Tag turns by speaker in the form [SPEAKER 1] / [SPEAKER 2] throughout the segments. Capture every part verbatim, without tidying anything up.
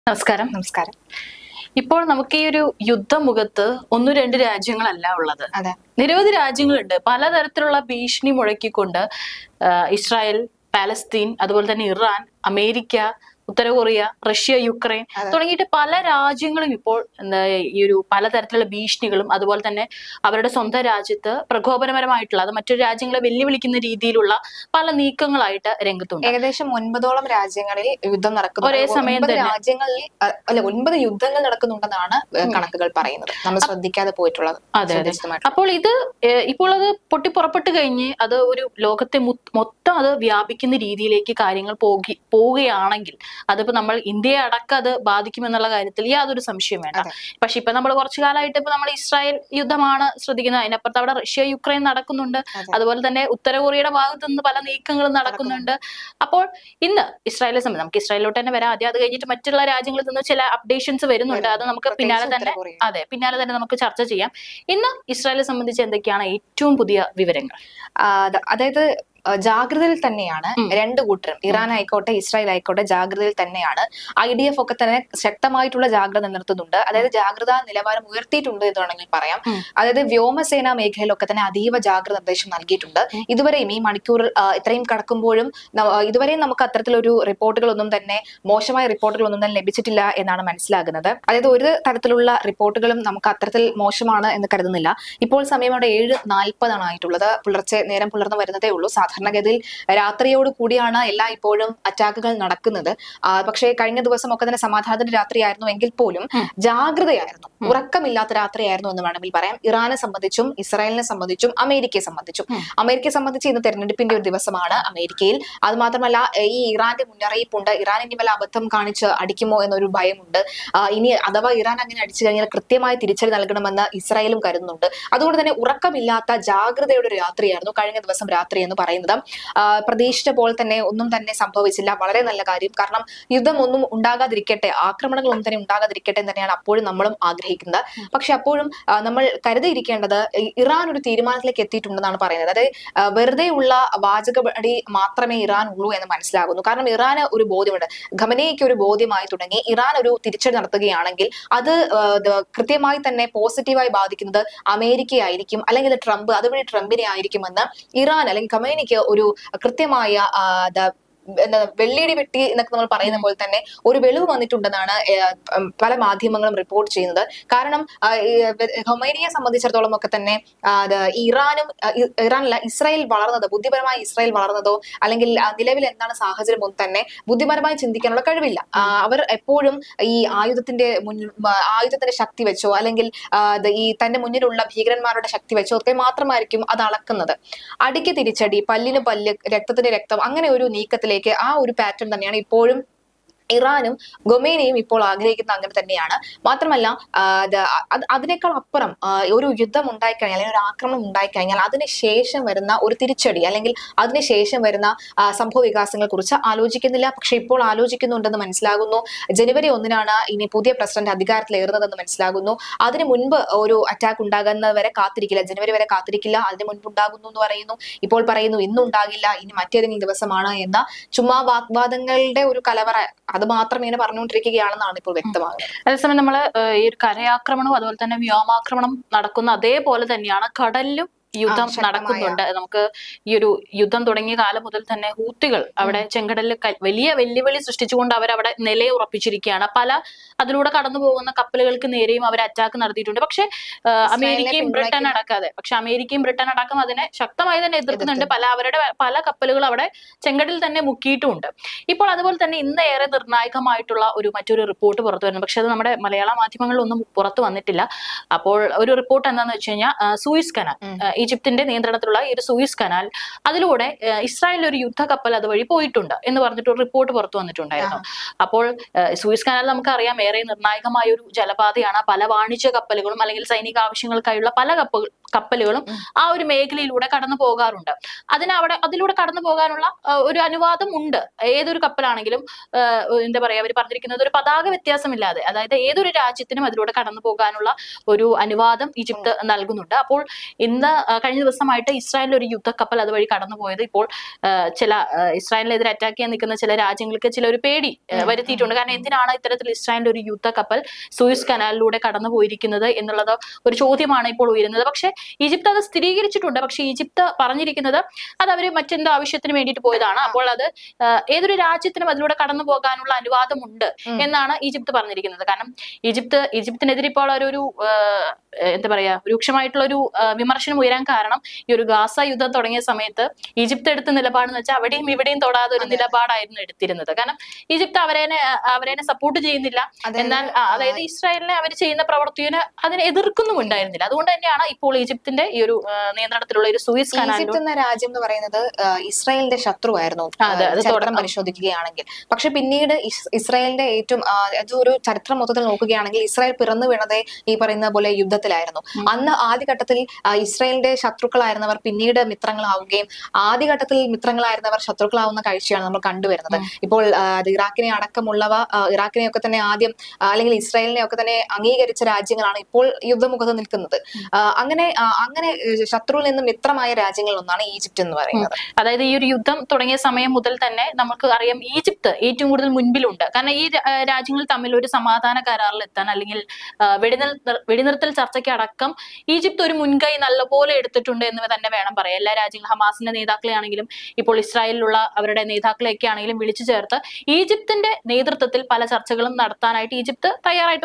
[SPEAKER 1] നമസ്കാരം നമസ്കാരം ഇപ്പോൾ നമുക്ക് ഈ ഒരു യുദ്ധമുഖത്ത് ഒന്നു രണ്ട് രാജ്യങ്ങളല്ല ഉള്ളത്.
[SPEAKER 2] അതെ,
[SPEAKER 1] നിരവധി രാജ്യങ്ങളുണ്ട്. പലതരത്തിലുള്ള ഭീഷണി മുഴക്കിക്കൊണ്ട് ഇസ്രായേൽ, പാലസ്തീൻ, അതുപോലെ തന്നെ ഇറാൻ, അമേരിക്ക, ഉത്തര കൊറിയ, റഷ്യ, യുക്രൈൻ തുടങ്ങിയിട്ട് പല രാജ്യങ്ങളും ഇപ്പോൾ എന്താ ഈ ഒരു പലതരത്തിലുള്ള ഭീഷണികളും അതുപോലെ തന്നെ അവരുടെ സ്വന്തം രാജ്യത്ത് പ്രകോപനപരമായിട്ടുള്ള അത് മറ്റൊരു രാജ്യങ്ങളെ വെല്ലുവിളിക്കുന്ന രീതിയിലുള്ള പല നീക്കങ്ങളായിട്ട് രംഗത്തുണ്ട്.
[SPEAKER 2] ഏകദേശം ഒൻപതോളം രാജ്യങ്ങളിൽ യുദ്ധം നടക്കുന്നു.
[SPEAKER 1] ഒരേ സമയം
[SPEAKER 2] രാജ്യങ്ങളിൽ അല്ല ഒൻപത് യുദ്ധങ്ങൾ നടക്കുന്നുണ്ടെന്നാണ് കണക്കുകൾ പറയുന്നത്. നമ്മൾ ശ്രദ്ധിക്കാതെ പോയിട്ടുള്ളത്.
[SPEAKER 1] അതെ അതെ. അപ്പോൾ ഇത് ഇപ്പോൾ അത് പൊട്ടിപ്പുറപ്പെട്ട് കഴിഞ്ഞ് അത് ഒരു ലോകത്തെ മൊത്തം അത് വ്യാപിക്കുന്ന രീതിയിലേക്ക് കാര്യങ്ങൾ പോകി പോവുകയാണെങ്കിൽ അതിപ്പോ നമ്മൾ ഇന്ത്യയെ അടക്കം അത് ബാധിക്കുമെന്നുള്ള കാര്യത്തിൽ യാതൊരു സംശയം വേണ്ട. പക്ഷെ ഇപ്പൊ നമ്മൾ കുറച്ചു കാലമായിട്ട് ഇപ്പൊ നമ്മൾ ഇസ്രായേൽ യുദ്ധമാണ് ശ്രദ്ധിക്കുന്നത്. അതിനപ്പുറത്ത് അവിടെ റഷ്യ യുക്രൈൻ നടക്കുന്നുണ്ട്. അതുപോലെ തന്നെ ഉത്തര കൊറിയയുടെ ഭാഗത്തു നിന്ന് പല നീക്കങ്ങളും നടക്കുന്നുണ്ട്. അപ്പോൾ ഇന്ന് ഇസ്രായേലിനെ സംബന്ധിച്ച് നമുക്ക് ഇസ്രായേലിലോട്ട് തന്നെ വരാം. ആദ്യം അത് കഴിഞ്ഞിട്ട് മറ്റുള്ള രാജ്യങ്ങളിൽ നിന്ന് ചില അപ്ഡേഷൻസ് വരുന്നുണ്ട്. അത് നമുക്ക് പിന്നാലെ തന്നെ അതെ പിന്നാലെ തന്നെ നമുക്ക് ചർച്ച ചെയ്യാം. ഇന്ന് ഇസ്രായേലിനെ സംബന്ധിച്ച് എന്തൊക്കെയാണ് ഏറ്റവും പുതിയ വിവരങ്ങൾ?
[SPEAKER 2] അതായത് ജാഗ്രതയിൽ തന്നെയാണ് രണ്ട് കൂട്ടരും, ഇറാൻ ആയിക്കോട്ടെ ഇസ്രായേൽ ആയിക്കോട്ടെ, ജാഗ്രതയിൽ തന്നെയാണ്. ഐ ഡി എഫ് ഒക്കെ തന്നെ ശക്തമായിട്ടുള്ള ജാഗ്രത നിലനിർത്തുന്നുണ്ട്. അതായത് ജാഗ്രതാ നിലവാരം ഉയർത്തിയിട്ടുണ്ട് എന്ന് വേണമെങ്കിൽ പറയാം. അതായത് വ്യോമസേനാ മേഖലയിലൊക്കെ തന്നെ അതീവ ജാഗ്രത നിർദ്ദേശം നൽകിയിട്ടുണ്ട്. ഇതുവരെയും ഈ മണിക്കൂറിൽ ഇത്രയും കടക്കുമ്പോഴും ഇതുവരെയും നമുക്ക് അത്തരത്തിലൊരു റിപ്പോർട്ടുകളൊന്നും തന്നെ മോശമായ റിപ്പോർട്ടുകളൊന്നും തന്നെ ലഭിച്ചിട്ടില്ല എന്നാണ് മനസ്സിലാകുന്നത്. അതായത് ഒരു തരത്തിലുള്ള റിപ്പോർട്ടുകളും നമുക്ക് അത്തരത്തിൽ മോശമാണ് എന്ന് കരുതുന്നില്ല. ഇപ്പോൾ സമയം അവിടെ ഏഴ് നാൽപ്പതാണ് ആയിട്ടുള്ളത്. പുലർച്ചെ നേരം പുലർന്നു വരുന്നതേ ഉള്ളൂ. സാധാരണഗതിയിൽ രാത്രിയോട് കൂടിയാണ് എല്ലാ ഇപ്പോഴും അറ്റാക്കുകൾ നടക്കുന്നത്. പക്ഷേ കഴിഞ്ഞ ദിവസമൊക്കെ തന്നെ സമാധാനത്തിന്റെ രാത്രിയായിരുന്നു എങ്കിൽ പോലും ജാഗ്രതയായിരുന്നു, ഉറക്കമില്ലാത്ത രാത്രിയായിരുന്നു എന്ന് വേണമെങ്കിൽ പറയാം. ഇറാനെ സംബന്ധിച്ചും ഇസ്രായേലിനെ സംബന്ധിച്ചും അമേരിക്കയെ സംബന്ധിച്ചും അമേരിക്കയെ സംബന്ധിച്ച് ഇന്ന് തെരഞ്ഞെടുപ്പിന്റെ ഒരു ദിവസമാണ് അമേരിക്കയിൽ. അത് മാത്രമല്ല ഈ ഇറാന്റെ മുന്നറിയിപ്പുണ്ട്. ഇറാൻ ഇനി വല്ല അബദ്ധം കാണിച്ച് അടിക്കുമോ എന്നൊരു ഭയമുണ്ട്. ഇനി അഥവാ ഇറാൻ അങ്ങനെ അടിച്ചു കഴിഞ്ഞാൽ കൃത്യമായി തിരിച്ചടി നൽകണമെന്ന് ഇസ്രായേലും കരുതുന്നുണ്ട്. അതുകൊണ്ട് തന്നെ ഉറക്കമില്ലാത്ത ജാഗ്രതയുടെ ഒരു രാത്രിയായിരുന്നു കഴിഞ്ഞ ദിവസം രാത്രി എന്ന് പറയുന്നത്. പ്രതീക്ഷിച്ച പോലെ തന്നെ ഒന്നും തന്നെ സംഭവിച്ചില്ല. വളരെ നല്ല കാര്യം. കാരണം യുദ്ധം ഒന്നും ഉണ്ടാകാതിരിക്കട്ടെ, ആക്രമണങ്ങളൊന്നും തന്നെ ഉണ്ടാകാതിരിക്കട്ടെ എന്ന് തന്നെയാണ് അപ്പോഴും നമ്മളും ആഗ്രഹിക്കുന്നത്. പക്ഷെ അപ്പോഴും നമ്മൾ കരുതിയിരിക്കേണ്ടത് ഇറാൻ ഒരു തീരുമാനത്തിലേക്ക് എത്തിയിട്ടുണ്ടെന്നാണ് പറയുന്നത്. അതായത് വെറുതെ ഉള്ള വാചകടി മാത്രമേ ഇറാൻ ഉള്ളൂ എന്ന് മനസ്സിലാകുന്നു. കാരണം ഇറാന് ഒരു ബോധ്യമുണ്ട്, ഖമനേയ്ക്ക് ഒരു ബോധ്യമായി തുടങ്ങി. ഇറാൻ ഒരു തിരിച്ചടി നടത്തുകയാണെങ്കിൽ അത് കൃത്യമായി തന്നെ പോസിറ്റീവായി ബാധിക്കുന്നത് അമേരിക്കയായിരിക്കും, അല്ലെങ്കിൽ ട്രംപ് അതുവഴി ട്രംപിനെ ആയിരിക്കുമെന്ന് ഇറാൻ അല്ലെങ്കിൽ ഖമേനിക്ക് ഒരു കൃത്യമായ വെള്ളിയിടി വെട്ടി എന്നൊക്കെ നമ്മൾ പറയുന്ന പോലെ തന്നെ ഒരു വെളിവ് വന്നിട്ടുണ്ടെന്നാണ് പല മാധ്യമങ്ങളും റിപ്പോർട്ട് ചെയ്യുന്നത്. കാരണം ഖമേനിയെ സംബന്ധിച്ചിടത്തോളം ഒക്കെ തന്നെ ഇറാനും ഇറാനല്ല ഇസ്രായേൽ വളർന്നത്, ബുദ്ധിപരമായി ഇസ്രായേൽ വളർന്നതോ അല്ലെങ്കിൽ നിലവിൽ എന്താണ് സാഹചര്യം ഒന്നും തന്നെ ബുദ്ധിപരമായി ചിന്തിക്കാനുള്ള കഴിവില്ല. അവർ എപ്പോഴും ഈ ആയുധത്തിന്റെ മുന്നിൽ ആയുധത്തിന്റെ ശക്തി വെച്ചോ അല്ലെങ്കിൽ ഈ തന്റെ മുന്നിലുള്ള ഭീകരന്മാരുടെ ശക്തി വെച്ചോ ഒക്കെ മാത്രമായിരിക്കും അത് അളക്കുന്നത്. അടിക്ക് തിരിച്ചടി, പല്ലിന് പല്ല്, രക്തത്തിന് രക്തം, അങ്ങനെ ഒരു നീക്കത്തിൽ ആ ഒരു പാറ്റേൺ തന്നെയാണ് ഇപ്പോഴും ഇറാനും ഖമേനിയും ഇപ്പോൾ ആഗ്രഹിക്കുന്ന അങ്ങനെ തന്നെയാണ്. മാത്രമല്ല അതിനേക്കാൾ അപ്പുറം ഒരു യുദ്ധം ഉണ്ടായിക്കഴിഞ്ഞാൽ അല്ലെങ്കിൽ ഒരു ആക്രമണം ഉണ്ടായിക്കഴിഞ്ഞാൽ അതിനുശേഷം വരുന്ന ഒരു തിരിച്ചടി അല്ലെങ്കിൽ അതിനുശേഷം വരുന്ന സംഭവ വികാസങ്ങളെ കുറിച്ച് ആലോചിക്കുന്നില്ല. പക്ഷെ ഇപ്പോൾ ആലോചിക്കുന്നുണ്ടെന്ന് മനസ്സിലാകുന്നു. ജനുവരി ഒന്നിനാണ് ഇനി പുതിയ പ്രസിഡന്റ് അധികാരത്തിലേറുന്നതെന്ന് മനസ്സിലാകുന്നു. അതിന് മുൻപ് ഒരു അറ്റാക്ക് ഉണ്ടാകുന്നവരെ കാത്തിരിക്കില്ല, ജനുവരി വരെ കാത്തിരിക്കില്ല, അതിന് മുൻപ് ഉണ്ടാകുന്നു എന്ന് പറയുന്നു. ഇപ്പോൾ പറയുന്നു ഇന്നുണ്ടാകില്ല, ഇനി മറ്റേതെങ്കിലും ദിവസമാണ് എന്ന ചുമ്മാ വാഗ്വാദങ്ങളുടെ ഒരു കലവറ അത് മാത്രം ഇങ്ങനെ പറഞ്ഞുകൊണ്ടിരിക്കുകയാണെന്നാണ് ഇപ്പോൾ വ്യക്തമാകുന്നത്.
[SPEAKER 1] അതേസമയം നമ്മള് ഈ ഒരു കരയാക്രമണവും അതുപോലെ തന്നെ വ്യോമാക്രമണം നടക്കുന്ന അതേപോലെ തന്നെയാണ് കടലിലും യുദ്ധം നടക്കുന്നുണ്ട്. നമുക്ക് ഈ ഒരു യുദ്ധം തുടങ്ങിയ കാലം മുതൽ തന്നെ ഹൂത്തികൾ അവിടെ ചെങ്കടലിൽ വലിയ വെല്ലുവിളി സൃഷ്ടിച്ചുകൊണ്ട് അവരവിടെ നിലയെ ഉറപ്പിച്ചിരിക്കുകയാണ്. പല അതിലൂടെ കടന്നു പോകുന്ന കപ്പലുകൾക്ക് നേരെയും അവർ അറ്റാക്ക് നടത്തിയിട്ടുണ്ട്. പക്ഷെ അമേരിക്കയും ബ്രിട്ടൻ അടക്കാതെ പക്ഷെ അമേരിക്കയും ബ്രിട്ടൻ അടക്കം അതിനെ ശക്തമായി തന്നെ എതിർക്കുന്നുണ്ട്. പല അവരുടെ പല കപ്പലുകൾ അവിടെ ചെങ്കടലിൽ തന്നെ മുക്കിയിട്ടുമുണ്ട്. ഇപ്പോൾ അതുപോലെ തന്നെ ഇന്ന് ഏറെ നിർണായകമായിട്ടുള്ള ഒരു മറ്റൊരു റിപ്പോർട്ട് പുറത്തു വരുന്നു. പക്ഷെ അത് നമ്മുടെ മലയാള മാധ്യമങ്ങളിലൊന്നും പുറത്തു വന്നിട്ടില്ല. അപ്പോൾ ഒരു റിപ്പോർട്ട് എന്താണെന്ന് വെച്ച് കഴിഞ്ഞാൽ സൂയിസ് കനാൽ, ഈജിപ്തിന്റെ നിയന്ത്രണത്തിലുള്ള ഈ ഒരു സൂയിസ് കനാൽ, അതിലൂടെ ഇസ്രായേൽ ഒരു യുദ്ധക്കപ്പൽ അതുവഴി പോയിട്ടുണ്ട് എന്ന് പറഞ്ഞിട്ട് ഒരു റിപ്പോർട്ട് പുറത്തു വന്നിട്ടുണ്ടായിരുന്നു. അപ്പോൾ സൂയിസ് കനാൽ നമുക്കറിയാം ഏറെ നിർണായകമായ ഒരു ജലപാതയാണ്. പല വാണിജ്യ കപ്പലുകളും അല്ലെങ്കിൽ സൈനിക ആവശ്യങ്ങൾക്കായുള്ള പല കപ്പൽ കപ്പലുകളും ആ ഒരു മേഖലയിലൂടെ കടന്നു പോകാറുണ്ട്. അതിന് അവിടെ അതിലൂടെ കടന്നു പോകാനുള്ള ഒരു അനുവാദം ഉണ്ട്. ഏതൊരു കപ്പലാണെങ്കിലും എന്താ പറയാ അവർ പറഞ്ഞിരിക്കുന്നത് ഒരു പതാക വ്യത്യാസമില്ലാതെ, അതായത് ഏതൊരു രാജ്യത്തിനും അതിലൂടെ കടന്നു പോകാനുള്ള ഒരു അനുവാദം ഈജിപ്ത് നൽകുന്നുണ്ട്. അപ്പോൾ ഇന്ന് കഴിഞ്ഞ ദിവസമായിട്ട് ഇസ്രായേലിൽ ഒരു യുദ്ധക്കപ്പൽ അതുവഴി കടന്നുപോയത് ഇപ്പോൾ ചില ഇസ്രായേലിനെതിരെ അറ്റാക്ക് ചെയ്യാൻ നിൽക്കുന്ന ചില രാജ്യങ്ങൾക്ക് ചില ഒരു പേടി വരുത്തിയിട്ടുണ്ട്. കാരണം എന്തിനാണ് ഇത്തരത്തിൽ ഇസ്രായേലിന്റെ ഒരു യുദ്ധക്കപ്പൽ സൂയസ് കനാലിലൂടെ കടന്നു പോയിരിക്കുന്നത് എന്നുള്ളത് ഒരു ചോദ്യമാണ് ഇപ്പോൾ ഉയരുന്നത്. പക്ഷെ ഈജിപ്ത് അത് സ്ഥിരീകരിച്ചിട്ടുണ്ട്. പക്ഷെ ഈജിപ്ത് പറഞ്ഞിരിക്കുന്നത് അത് അവര് മറ്റെന്തോ ആവശ്യത്തിന് വേണ്ടിയിട്ട് പോയതാണ്. അപ്പോൾ അത് ഏതൊരു രാജ്യത്തിനും അതിലൂടെ കടന്നു പോകാനുള്ള അനുവാദമുണ്ട് എന്നാണ് ഈജിപ്ത് പറഞ്ഞിരിക്കുന്നത്. കാരണം ഈജിപ്ത് ഈജിപ്തിനെതിരെ ഇപ്പോൾ ഒരു എന്താ പറയാ രൂക്ഷമായിട്ടുള്ള ഒരു വിമർശനം ഉയരാൻ കാരണം ഈ ഒരു ഗാസ യുദ്ധം തുടങ്ങിയ സമയത്ത് ഈജിപ്ത് എടുത്ത നിലപാടെന്ന് വെച്ചാൽ അവിടെയും ഇവിടെയും തൊടാതെ ഒരു നിലപാടായിരുന്നു എടുത്തിരുന്നത്. കാരണം ഈജിപ്ത് അവരേനെ അവരേനെ സപ്പോർട്ട് ചെയ്യുന്നില്ല, എന്നാൽ അതായത് ഇസ്രായേലിനെ അവർ ചെയ്യുന്ന പ്രവൃത്തിയെ അതിനെ എതിർക്കുന്നുമുണ്ടായിരുന്നില്ല. അതുകൊണ്ട് തന്നെയാണ് ഇപ്പോൾ ഈജിപ്തിന്റെ ഈ ഒരു നിയന്ത്രണത്തിലുള്ള ഒരു സൂയസ് കനാൽ
[SPEAKER 2] എന്ന രാജ്യം എന്ന് പറയുന്നത് ഇസ്രായേലിന്റെ ശത്രുവായിരുന്നു ചരിത്രം പരിശോധിക്കുകയാണെങ്കിൽ. പക്ഷെ പിന്നീട് ഇസ്രായേലിന്റെ ഏറ്റവും അതൊരു ചരിത്രം മൊത്തത്തിൽ നോക്കുകയാണെങ്കിൽ ഇസ്രായേൽ പിറന്നു വീണതേ ഈ പറയുന്ന പോലെ യുദ്ധത്തിലായിരുന്നു. അന്ന് ആദ്യഘട്ടത്തിൽ ഇസ്രായേലിന്റെ ശത്രുക്കളായിരുന്നവർ പിന്നീട് മിത്രങ്ങളാവുകയും ആദ്യഘട്ടത്തിൽ മിത്രങ്ങളായിരുന്നവർ ശത്രുക്കളാവുന്ന കാഴ്ചയാണ് നമ്മൾ കണ്ടുവരുന്നത്. ഇപ്പോൾ ഇറാഖിനെ അടക്കമുള്ളവ ഇറാഖിനെയൊക്കെ തന്നെ ആദ്യം അല്ലെങ്കിൽ ഇസ്രായേലിനെ ഒക്കെ തന്നെ അംഗീകരിച്ച രാജ്യങ്ങളാണ് ഇപ്പോൾ യുദ്ധമുഖത്ത് നിൽക്കുന്നത്. അങ്ങനെ അങ്ങനെ ശത്രുവിൽ നിന്ന് മിത്രമായ രാജ്യങ്ങളിൽ ഒന്നാണ് ഈജിപ്ത് എന്ന് പറയുന്നത്.
[SPEAKER 1] അതായത് ഈ ഒരു യുദ്ധം തുടങ്ങിയ സമയം മുതൽ തന്നെ നമുക്ക് അറിയാം ഈജിപ്ത് ഏറ്റവും കൂടുതൽ മുൻപിലുണ്ട്. കാരണം ഈ രാജ്യങ്ങൾ തമ്മിൽ ഒരു സമാധാന കരാറിൽ എത്താൻ അല്ലെങ്കിൽ വെടിനിർത്തൽ വെടിനിർത്തൽ ചർച്ചയ്ക്ക് അടക്കം ഈജിപ്ത് ഒരു മുൻകൈ നല്ലപോലെ എടുത്തിട്ടുണ്ട് എന്ന് തന്നെ വേണം പറയാം. എല്ലാ രാജ്യങ്ങളും ഹമാസിന്റെ നേതാക്കളെ ആണെങ്കിലും ഇപ്പോൾ ഇസ്രായേലിലുള്ള അവരുടെ നേതാക്കളെയൊക്കെ ആണെങ്കിലും വിളിച്ചു ചേർത്ത് ഈജിപ്തിന്റെ നേതൃത്വത്തിൽ പല ചർച്ചകളും നടത്താനായിട്ട് ഈജിപ്ത് തയ്യാറായിട്ട്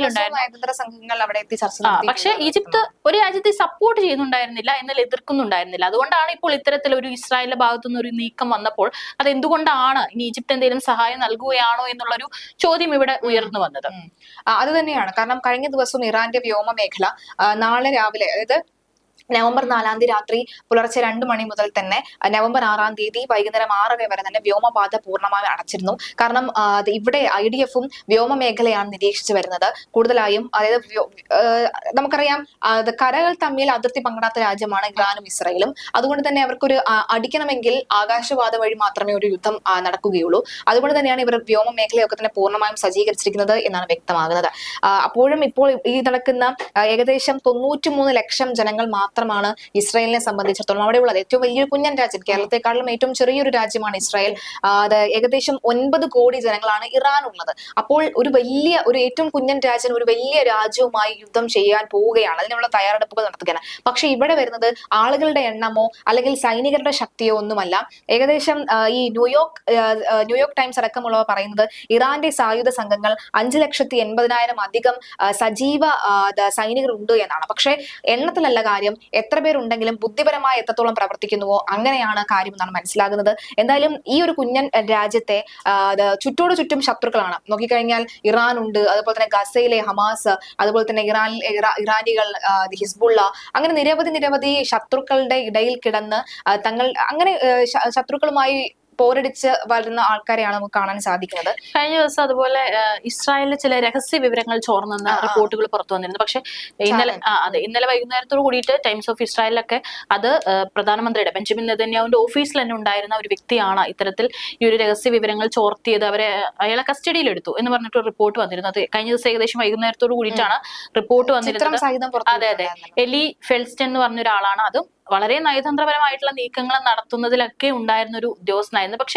[SPEAKER 2] മുന്നിലുണ്ടായിരുന്നു.
[SPEAKER 1] പക്ഷെ ഈജിപ്ത് ഒരു രാജ്യത്തെ സപ്പോർട്ട് ചെയ്യുന്നുണ്ടായിരുന്നില്ല, എന്നാൽ എതിർക്കുന്നുണ്ടായിരുന്നില്ല. അതുകൊണ്ടാണ് ഇപ്പോൾ ഇത്തരത്തിൽ ഒരു ഇസ്രായേലിന്റെ ഭാഗത്തുനിന്ന് ഒരു നീക്കം വന്നപ്പോൾ അത് എന്തുകൊണ്ടാണ് ഇനി ഈജിപ്ത് എന്തെങ്കിലും സഹായം നൽകുകയാണോ എന്നുള്ളൊരു ചോദ്യം ഇവിടെ ഉയർന്നു വന്നത്.
[SPEAKER 2] അത് തന്നെയാണ്. കാരണം കഴിഞ്ഞ ദിവസം ഇറാന്റെ വ്യോമ മേഖല നാളെ രാവിലെ അതായത് നവംബർ നാലാം തീയതി രാത്രി പുലർച്ചെ രണ്ടു മണി മുതൽ തന്നെ നവംബർ ആറാം തീയതി വൈകുന്നേരം ആറര വരെ തന്നെ വ്യോമപാത പൂർണ്ണമായും അടച്ചിരുന്നു. കാരണം ഇവിടെ ഐ ഡി എഫും വ്യോമ മേഖലയാണ് നിരീക്ഷിച്ചു വരുന്നത് കൂടുതലായും. അതായത് നമുക്കറിയാം കരകൾ തമ്മിൽ അതിർത്തി പങ്കിടാത്ത രാജ്യമാണ് ഇറാനും ഇസ്രായേലും. അതുകൊണ്ട് തന്നെ അവർക്കൊരു അടിക്കണമെങ്കിൽ ആകാശപാത വഴി മാത്രമേ ഒരു യുദ്ധം നടക്കുകയുള്ളൂ. അതുകൊണ്ട് തന്നെയാണ് ഇവർ വ്യോമ മേഖലയൊക്കെ തന്നെ പൂർണ്ണമായും സജ്ജീകരിച്ചിരിക്കുന്നത് എന്നാണ് വ്യക്തമാകുന്നത്. അപ്പോഴും ഇപ്പോൾ ഈ നടക്കുന്ന ഏകദേശം തൊണ്ണൂറ്റി മൂന്ന് ലക്ഷം ജനങ്ങൾ മാത്രമാണ് ഇസ്രായേലിനെ സംബന്ധിച്ചിടത്തോളം അവിടെ ഉള്ളത്. ഏറ്റവും വലിയൊരു കുഞ്ഞൻ രാജ്യം, കേരളത്തെക്കാളും ഏറ്റവും ചെറിയൊരു രാജ്യമാണ് ഇസ്രായേൽ. അത് ഏകദേശം ഒൻപത് കോടി ജനങ്ങളാണ് ഇറാൻ ഉള്ളത്. അപ്പോൾ ഒരു വലിയ ഒരു ഏറ്റവും കുഞ്ഞൻ രാജ്യം ഒരു വലിയ രാജ്യവുമായി യുദ്ധം ചെയ്യാൻ പോവുകയാണ്, അതിനുള്ള തയ്യാറെടുപ്പുകൾ നടത്തുകയാണ്. പക്ഷെ ഇവിടെ വരുന്നത് ആളുകളുടെ എണ്ണമോ അല്ലെങ്കിൽ സൈനികരുടെ ശക്തിയോ ഒന്നുമല്ല. ഏകദേശം ഈ ന്യൂയോർക്ക് ന്യൂയോർക്ക് ടൈംസ് അടക്കമുള്ളവ പറയുന്നത് ഇറാന്റെ സായുധ സംഘങ്ങൾ അഞ്ചു ലക്ഷത്തി എൺപതിനായിരം അധികം സജീവ സൈനികർ ഉണ്ട് എന്നാണ്. പക്ഷെ എണ്ണത്തിലല്ല കാര്യം, എത്ര പേരുണ്ടെങ്കിലും ബുദ്ധിപരമായി എത്രത്തോളം പ്രവർത്തിക്കുന്നുവോ അങ്ങനെയാണ് കാര്യം എന്നാണ് മനസ്സിലാകുന്നത്. എന്തായാലും ഈ ഒരു കുഞ്ഞൻ രാജ്യത്തെ ചുറ്റോട് ചുറ്റും ശത്രുക്കളാണ്. നോക്കിക്കഴിഞ്ഞാൽ ഇറാൻ ഉണ്ട്, അതുപോലെ തന്നെ ഗസയിലെ ഹമാസ്, അതുപോലെ തന്നെ ഇറാൻ ഇറാനികൾ, ഹിസ്ബുള്ള, അങ്ങനെ നിരവധി നിരവധി ശത്രുക്കളുടെ ഇടയിൽ കിടന്ന് തങ്ങൾ അങ്ങനെ ശത്രുക്കളുമായി പോരടിച്ച് വരുന്ന ആൾക്കാരെയാണ് നമുക്ക് കാണാൻ സാധിക്കുന്നത്.
[SPEAKER 1] കഴിഞ്ഞ ദിവസം അതുപോലെ ഇസ്രായേലിലെ ചില രഹസ്യ വിവരങ്ങൾ ചോർന്നെന്ന റിപ്പോർട്ടുകൾ പുറത്തു വന്നിരുന്നു. പക്ഷെ ഇന്നലെ അതെ ഇന്നലെ വൈകുന്നേരത്തോട് കൂടിയിട്ട് ടൈംസ് ഓഫ് ഇസ്രായേലിലൊക്കെ അത് പ്രധാനമന്ത്രിയുടെ ബെഞ്ചമിൻ നെതന്യാഹുവിന്റെ ഓഫീസിൽ തന്നെ ഉണ്ടായിരുന്ന ഒരു വ്യക്തിയാണ് ഇത്തരത്തിൽ ഈ ഒരു രഹസ്യ വിവരങ്ങൾ ചോർത്തിയത്, അവരെ അയാളെ കസ്റ്റഡിയിൽ എടുത്തു എന്ന് പറഞ്ഞിട്ട് റിപ്പോർട്ട് വന്നിരുന്നത്. കഴിഞ്ഞ ദിവസം ഏകദേശം വൈകുന്നേരത്തോട് കൂടിയിട്ടാണ് റിപ്പോർട്ട് വന്നിരുന്നത്. അതെ അതെ എലി ഫെൽസ്റ്റൻ എന്ന് പറഞ്ഞ ഒരാളാണ്. അതും വളരെ നയതന്ത്രപരമായിട്ടുള്ള നീക്കങ്ങൾ നടത്തുന്നതിലൊക്കെ ഉണ്ടായിരുന്ന ഒരു ഉദ്യോഗസ്ഥനായിരുന്നു. പക്ഷെ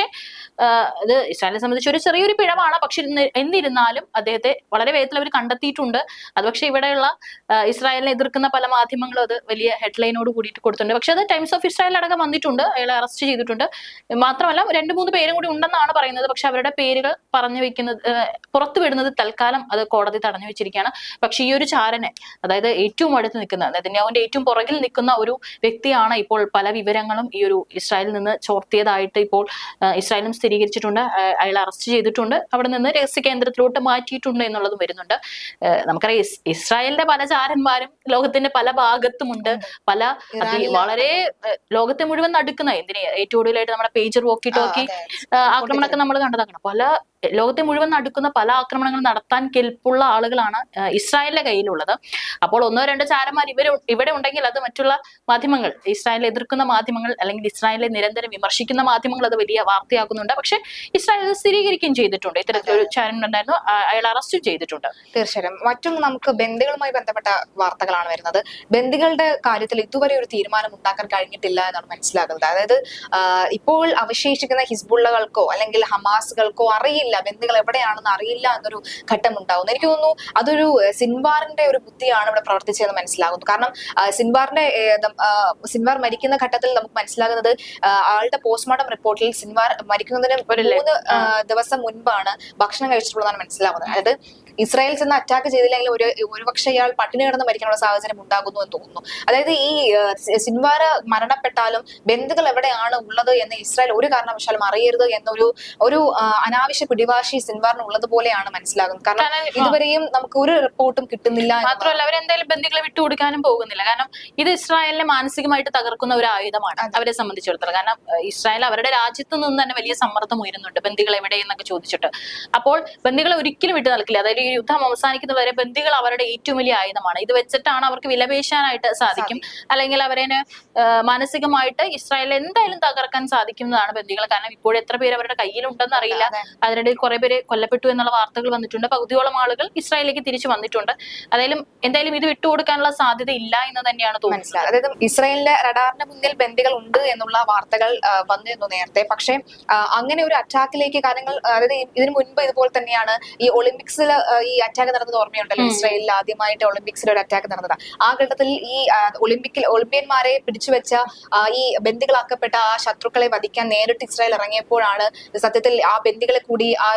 [SPEAKER 1] ഇത് ഇസ്രായേലിനെ സംബന്ധിച്ച് ഒരു ചെറിയൊരു പിഴവാണ്. പക്ഷെ എന്നിരുന്നാലും അദ്ദേഹത്തെ വളരെ വേഗത്തിൽ അവർ കണ്ടെത്തിയിട്ടുണ്ട്. അത് പക്ഷെ ഇവിടെയുള്ള ഇസ്രായേലിനെ എതിർക്കുന്ന പല മാധ്യമങ്ങളും അത് വലിയ ഹെഡ്ലൈനോട് കൂടിയിട്ട് കൊടുത്തിട്ടുണ്ട്. പക്ഷെ അത് ടൈംസ് ഓഫ് ഇസ്രായേൽ അടക്കം വന്നിട്ടുണ്ട്, അയാളെ അറസ്റ്റ് ചെയ്തിട്ടുണ്ട്. മാത്രമല്ല രണ്ട് മൂന്ന് പേരും കൂടി ഉണ്ടെന്നാണ് പറയുന്നത്. പക്ഷെ അവരുടെ പേരുകൾ പറഞ്ഞു വെക്കുന്നത് പുറത്തു വിടുന്നത് തൽക്കാലം അത് കോടതി തടഞ്ഞു വെച്ചിരിക്കുകയാണ്. പക്ഷെ ഈ ഒരു ചാരനെ, അതായത് ഏറ്റവും അടുത്ത് നിൽക്കുന്ന നെതന്യാഹുവിന്റെ ഏറ്റവും പുറകിൽ നിൽക്കുന്ന ഒരു വ്യക്തിയാണ് ഇപ്പോൾ പല വിവരങ്ങളും ഈ ഒരു ഇസ്രായേലിൽ നിന്ന് ചോർത്തിയതായിട്ട് ഇപ്പോൾ ഇസ്രായേലും സ്ഥിരീകരിച്ചിട്ടുണ്ട്. അയാളെ അറസ്റ്റ് ചെയ്തിട്ടുണ്ട്, അവിടെ നിന്ന് രഹസ്യ കേന്ദ്രത്തിലോട്ട് മാറ്റിയിട്ടുണ്ട് എന്നുള്ളതും വരുന്നുണ്ട്. നമുക്കറിയാം ഇസ്രായേലിന്റെ പല ചാരന്മാരും ലോകത്തിന്റെ പല ഭാഗത്തുമുണ്ട്. പല വളരെ ലോകത്തെ മുഴുവൻ നടുക്കുന്ന എന്തിനെ ഏറ്റവും കൂടുതലായിട്ട് നമ്മുടെ പേജർ വോക്കി ടോക്കി ആക്രമണമൊക്കെ നമ്മൾ കണ്ടതാക്കണം. പല ലോകത്തെ മുഴുവൻ നടക്കുന്ന പല ആക്രമണങ്ങൾ നടത്താൻ കെൽപ്പുള്ള ആളുകളാണ് ഇസ്രായേലിന്റെ കയ്യിലുള്ളത്. അപ്പോൾ ഒന്നോ രണ്ടോ ചാരന്മാർ ഇവർ ഇവിടെ ഉണ്ടെങ്കിൽ അത് മറ്റുള്ള മാധ്യമങ്ങൾ, ഇസ്രായേലിനെ എതിർക്കുന്ന മാധ്യമങ്ങൾ അല്ലെങ്കിൽ ഇസ്രായേലിനെ നിരന്തരം വിമർശിക്കുന്ന മാധ്യമങ്ങൾ അത് വലിയ വാർത്തയാക്കുന്നുണ്ട്. പക്ഷെ ഇസ്രായേൽ സ്ഥിരീകരിക്കുകയും ചെയ്തിട്ടുണ്ട്. ഇത്തരത്തിലൊരു ചാരൻ ഉണ്ടായിരുന്നു, അയാൾ അറസ്റ്റ് ചെയ്തിട്ടുണ്ട്.
[SPEAKER 2] തീർച്ചയായും. മറ്റും നമുക്ക് ബന്ദികളുമായി ബന്ധപ്പെട്ട വാർത്തകളാണ് വരുന്നത്. ബന്ദികളുടെ കാര്യത്തിൽ ഇതുവരെ ഒരു തീരുമാനം ഉണ്ടാക്കാൻ കഴിഞ്ഞിട്ടില്ല എന്നാണ് മനസ്സിലാക്കുന്നത്. അതായത് ഇപ്പോൾ അവശേഷിക്കുന്ന ഹിസ്ബുള്ളകൾക്കോ അല്ലെങ്കിൽ ഹമാസുകൾക്കോ അറിയില്ല, ബന്ദികൾ എവിടെയാണെന്ന് അറിയില്ല എന്നൊരു ഘട്ടം ഉണ്ടാവുന്നു. എനിക്ക് തോന്നുന്നു അതൊരു സിൻവാറിന്റെ ഒരു ബുദ്ധിയാണ് ഇവിടെ പ്രവർത്തിച്ചതെന്ന് മനസ്സിലാകുന്നു. കാരണം സിൻവാറിന്റെ സിൻവാർ മരിക്കുന്ന ഘട്ടത്തിൽ നമുക്ക് മനസ്സിലാകുന്നത് ആളുടെ പോസ്റ്റ്മോർട്ടം റിപ്പോർട്ടിൽ സിൻവാർ മരിക്കുന്നതിന് മൂന്ന് ദിവസം മുൻപാണ് ഭക്ഷണം കഴിച്ചിട്ടുള്ളതാണ് മനസ്സിലാകുന്നത്. അതായത് ഇസ്രായേൽ ചെന്ന് അറ്റാക്ക് ചെയ്തില്ലെങ്കിൽ ഒരു ഒരുപക്ഷെ ഇയാൾ പട്ടിണി കിടന്ന് മരിക്കാനുള്ള സാഹചര്യം ഉണ്ടാകുന്നു എന്ന് തോന്നുന്നു. അതായത് ഈ സിൻവാർ മരണപ്പെട്ടാലും ബന്ധുക്കൾ എവിടെയാണ് ഉള്ളത് എന്ന് ഇസ്രായേൽ ഒരു കാരണവശാലും അറിയരുത് എന്നൊരു ഒരു അനാവശ്യ പിടിവാശി സിൻവാറിന് ഉള്ളത് പോലെയാണ് മനസ്സിലാകുന്നത്. കാരണം ഇതുവരെയും നമുക്ക് ഒരു റിപ്പോർട്ടും കിട്ടുന്നില്ല.
[SPEAKER 1] മാത്രമല്ല അവരെന്തായാലും ബന്ദികളെ വിട്ടുകൊടുക്കാനും പോകുന്നില്ല. കാരണം ഇത് ഇസ്രായേലിനെ മാനസികമായിട്ട് തകർക്കുന്ന ഒരു ആയുധമാണ് അവരെ സംബന്ധിച്ചിടത്തോളം. കാരണം ഇസ്രായേൽ അവരുടെ രാജ്യത്ത് നിന്ന് തന്നെ വലിയ സമ്മർദ്ദം ഉയരുന്നുണ്ട്, ബന്ദികൾ എവിടെയെന്നൊക്കെ ചോദിച്ചിട്ട്. അപ്പോൾ ബന്ദികളെ ഒരിക്കലും വിട്ടു നൽകില്ല. അതായത് ഈ യുദ്ധം അവസാനിക്കുന്നവരെ ബന്ദികൾ അവരുടെ ഏറ്റവും വലിയ ആയുധമാണ്. ഇത് വെച്ചിട്ടാണ് അവർക്ക് വിലപേശാനായിട്ട് സാധിക്കും, അല്ലെങ്കിൽ അവരെ മാനസികമായിട്ട് ഇസ്രായേൽ എന്തായാലും തകർക്കാൻ സാധിക്കുന്നതാണ് ബന്ദികൾ. കാരണം ഇപ്പോൾ എത്ര പേര് അവരുടെ കയ്യിലുണ്ടെന്ന് അറിയില്ല. അതിനിടയിൽ കുറെ പേര് കൊല്ലപ്പെട്ടു എന്നുള്ള വാർത്തകൾ വന്നിട്ടുണ്ട്. പകുതിയോളം ആളുകൾ ഇസ്രായേലിലേക്ക് തിരിച്ചു വന്നിട്ടുണ്ട്. അതായാലും എന്തായാലും ഇത് വിട്ടുകൊടുക്കാനുള്ള സാധ്യത ഇല്ല എന്ന് തന്നെയാണ് തോന്നുന്നത്.
[SPEAKER 2] അതായത് ഇസ്രായേലിന്റെ റഡാറിന്റെ മുന്നിൽ ബന്ദികൾ ഉണ്ട് എന്നുള്ള വാർത്തകൾ വന്നിരുന്നു നേരത്തെ. പക്ഷെ അങ്ങനെ ഒരു അറ്റാക്കിലേക്ക് കാര്യങ്ങൾ, അതായത് ഇതിനു മുൻപ് ഇതുപോലെ തന്നെയാണ് ഈ ഒളിമ്പിക്സിൽ ഈ അറ്റാക്ക് നടന്നത് ഓർമ്മയുണ്ടല്ലോ. ഇസ്രായേലിൽ ആദ്യമായിട്ട് ഒളിമ്പിക്സിൽ ഒരു അറ്റാക്ക് നടന്നത്. ആ ഘട്ടത്തിൽ ഈ ഒളിമ്പിക്കിൽ ഒളിമ്പ്യന്മാരെ പിടിച്ചുവെച്ച ഈ ബന്ദികളാക്കപ്പെട്ട ആ ശത്രുക്കളെ വധിക്കാൻ നേരിട്ട് ഇസ്രായേൽ ഇറങ്ങിയപ്പോഴാണ് സത്യത്തിൽ ആ ബന്ദികളെ കൂടി ആ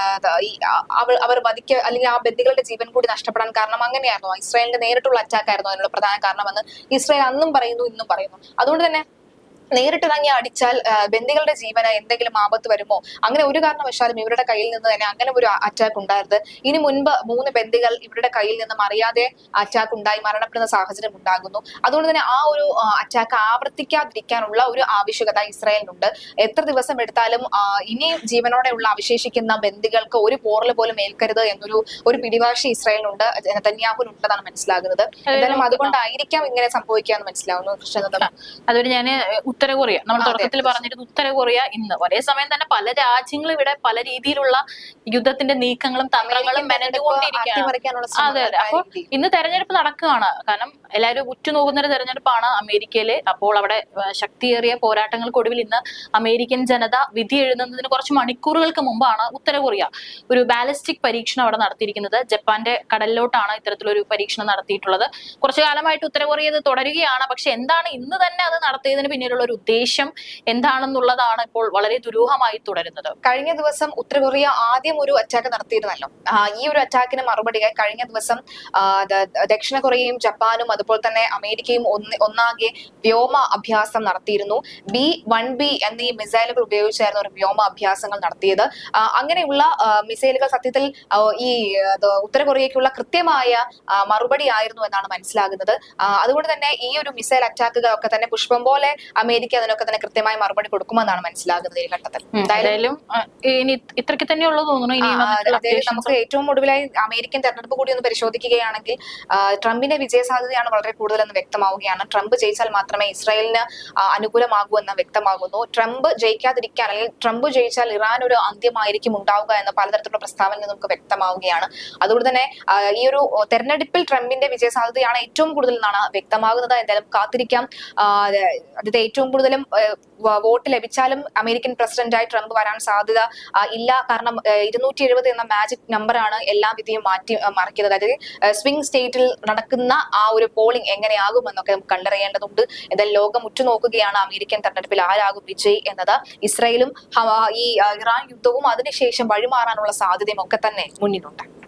[SPEAKER 2] അവർ വധിക്ക അല്ലെങ്കിൽ ആ ബന്ദികളുടെ ജീവൻ കൂടി നഷ്ടപ്പെടാൻ കാരണം അങ്ങനെയായിരുന്നു. ഇസ്രായേലിന്റെ നേരിട്ടുള്ള അറ്റാക്ക് ആയിരുന്നു അതിനുള്ള പ്രധാന കാരണമെന്ന് ഇസ്രായേൽ അന്നും പറയുന്നു ഇന്നും പറയുന്നു. അതുകൊണ്ട് തന്നെ നേരിട്ടിറങ്ങി അടിച്ചാൽ ബന്ദികളുടെ ജീവന് എന്തെങ്കിലും ആപത്ത് വരുമോ, അങ്ങനെ ഒരു കാരണവശാലും ഇവരുടെ കയ്യിൽ നിന്ന് തന്നെ അങ്ങനെ ഒരു അറ്റാക്ക് ഉണ്ടായത്. ഇനി മുൻപ് മൂന്ന് ബന്ദികൾ ഇവരുടെ കയ്യിൽ നിന്നും അറിയാതെ അറ്റാക്ക് ഉണ്ടായി മരണപ്പെടുന്ന സാഹചര്യം ഉണ്ടാകുന്നു. അതുകൊണ്ട് തന്നെ ആ ഒരു അറ്റാക്ക് ആവർത്തിക്കാതിരിക്കാനുള്ള ഒരു ആവശ്യകത ഇസ്രായേലിനുണ്ട്. എത്ര ദിവസം എടുത്താലും ഇനിയും ജീവനോടെയുള്ള അവശേഷിക്കുന്ന ബന്ദികൾക്ക് ഒരു പോറൽ പോലും ഏൽക്കരുത് എന്നൊരു ഒരു പിടിവാശി ഇസ്രായേലിനുണ്ട്, നെതന്യാഹുവിനുണ്ടെന്നാണ് മനസ്സിലാകുന്നത്. എന്തായാലും അതുകൊണ്ടായിരിക്കാം ഇങ്ങനെ സംഭവിക്കാന്ന് മനസ്സിലാവുന്നു. കൃഷ്ണനന്ദ,
[SPEAKER 1] അതൊരു ഞാൻ ഉത്തര കൊറിയ, നമ്മൾ തുടക്കത്തിൽ പറഞ്ഞിരുന്നു ഉത്തര കൊറിയ ഇന്ന് ഒരേ സമയം തന്നെ പല രാജ്യങ്ങളും ഇവിടെ പല രീതിയിലുള്ള യുദ്ധത്തിന്റെ നീക്കങ്ങളും തന്ത്രങ്ങളും മെനഞ്ഞുകൊണ്ടിരിക്കുകയാണ്. അതെ അതെ. അപ്പോൾ ഇന്ന് തെരഞ്ഞെടുപ്പ് നടക്കുകയാണ്. കാരണം എല്ലാവരും ഉറ്റുനോക്കുന്ന ഒരു തെരഞ്ഞെടുപ്പാണ് അമേരിക്കയിലെ. അപ്പോൾ അവിടെ ശക്തിയേറിയ പോരാട്ടങ്ങൾക്കൊടുവിൽ ഇന്ന് അമേരിക്കൻ ജനത വിധി എഴുതുന്നതിന് കുറച്ച് മണിക്കൂറുകൾക്ക് മുമ്പാണ് ഉത്തര കൊറിയ ഒരു ബാലിസ്റ്റിക് പരീക്ഷണം അവിടെ നടത്തിയിരിക്കുന്നത്. ജപ്പാന്റെ കടലിലോട്ടാണ് ഇത്തരത്തിലൊരു പരീക്ഷണം നടത്തിയിട്ടുള്ളത്. കുറച്ചു കാലമായിട്ട് ഉത്തര കൊറിയ ഇത് തുടരുകയാണ്. പക്ഷെ എന്താണ് ഇന്ന് തന്നെ അത് നടത്തിയതിന് പിന്നിലുള്ള ഒരു ഉദ്ദേശം എന്താണെന്നുള്ളതാണ് ഇപ്പോൾ വളരെ ദുരൂഹമായി തുടരുന്നത്.
[SPEAKER 2] കഴിഞ്ഞ ദിവസം ഉത്തര കൊറിയ ആദ്യം ഒരു അറ്റാക്ക് നടത്തിയിരുന്നല്ലോ. ഈ ഒരു അറ്റാക്കിന് മറുപടിയായി കഴിഞ്ഞ ദിവസം ദക്ഷിണ കൊറിയയും ജപ്പാനും അതുപോലെ തന്നെ അമേരിക്കയും ഒന്നാകെ വ്യോമ അഭ്യാസം നടത്തിയിരുന്നു. ബി വൺ ബി എന്നീ മിസൈലുകൾ ഉപയോഗിച്ചായിരുന്നു ഒരു വ്യോമ അഭ്യാസങ്ങൾ നടത്തിയത്. അങ്ങനെയുള്ള മിസൈലുകൾ സത്യത്തിൽ ഈ ഉത്തര കൊറിയയ്ക്കുള്ള കൃത്യമായ മറുപടി ആയിരുന്നു എന്നാണ് മനസ്സിലാകുന്നത്. അതുകൊണ്ട് തന്നെ ഈ ഒരു മിസൈൽ അറ്റാക്കുകളൊക്കെ തന്നെ പുഷ്പം പോലെ അമേരിക്ക അതിനൊക്കെ തന്നെ കൃത്യമായി മറുപടി കൊടുക്കുമെന്നാണ് മനസ്സിലാകുന്നത് ഈ ഘട്ടത്തിൽ.
[SPEAKER 1] എന്തായാലും ഇത്രയ്ക്ക് തന്നെയുള്ളൂ തോന്നുന്നു.
[SPEAKER 2] നമുക്ക് ഏറ്റവും ഒടുവിലായി അമേരിക്കൻ തെരഞ്ഞെടുപ്പ് കൂടി ഒന്ന് പരിശോധിക്കുകയാണെങ്കിൽ ട്രംപിന്റെ വിജയ സാധ്യതയാണ് വളരെ കൂടുതലെന്ന് വ്യക്തമാവുകയാണ്. ട്രംപ് ജയിച്ചാൽ മാത്രമേ ഇസ്രായേലിന് അനുകൂലമാകൂ എന്ന് വ്യക്തമാകുന്നു. ട്രംപ് ജയിക്കാതിരിക്കാൻ അല്ലെങ്കിൽ ട്രംപ് ജയിച്ചാൽ ഇറാൻ ഒരു അന്ത്യമായിരിക്കും ഉണ്ടാവുക എന്ന പലതരത്തിലുള്ള പ്രസ്താവനകൾ നമുക്ക് വ്യക്തമാവുകയാണ്. അതുകൊണ്ട് തന്നെ ഈ ഒരു തെരഞ്ഞെടുപ്പിൽ ട്രംപിന്റെ വിജയ സാധ്യതയാണ് ഏറ്റവും കൂടുതൽ എന്നാണ് വ്യക്തമാകുന്നത്. എന്തായാലും കാത്തിരിക്കാം. അത് ഏറ്റവും കൂടുതലും വോട്ട് ലഭിച്ചാലും അമേരിക്കൻ പ്രസിഡന്റായി ട്രംപ് വരാൻ സാധ്യത ഇല്ല. കാരണം ഇരുന്നൂറ്റി എഴുപത് എന്ന മാജിക് നമ്പറാണ് എല്ലാ വിധിയും മാറ്റി മറിക്കുന്നത്. അതായത് സ്വിംഗ് സ്റ്റേറ്റിൽ നടക്കുന്ന ആ ഒരു പോളിംഗ് എങ്ങനെയാകുമെന്നൊക്കെ നമുക്ക് കണ്ടറിയേണ്ടതുണ്ട്. എന്തായാലും ലോകം ഉറ്റുനോക്കുകയാണ് അമേരിക്കൻ തെരഞ്ഞെടുപ്പിൽ ആരാകും വിജയ് എന്നത്. ഇസ്രായേലും ഈ ഇറാൻ യുദ്ധവും അതിനുശേഷം വഴിമാറാനുള്ള സാധ്യതയും ഒക്കെ തന്നെ മുന്നിലുണ്ട്.